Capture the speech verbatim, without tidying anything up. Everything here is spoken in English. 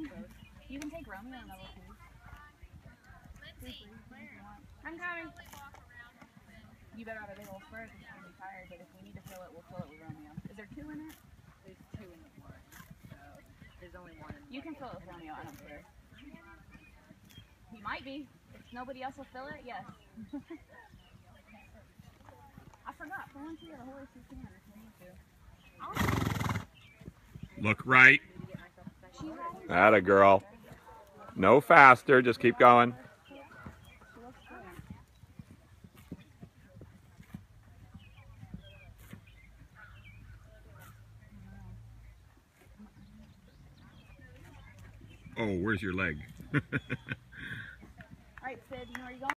You can take Romeo and level two. I'm coming. You better have a big old spur because you're going to be tired, but if we need to fill it, we'll fill it with Romeo. Is there two in it? There's two in the one. So there's only one in the You can fill it with Romeo, I don't care. He might be. If nobody else will fill it, yes. I forgot. For once you have a horse, you can if you need to. Look right. Atta girl. No faster, just keep going. Oh, where's your leg? Alright, Sid, you know where you're going?